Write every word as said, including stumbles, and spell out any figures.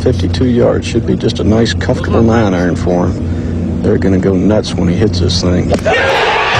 fifty-two yards should be just a nice, comfortable nine iron for him. They're going to go nuts when he hits this thing.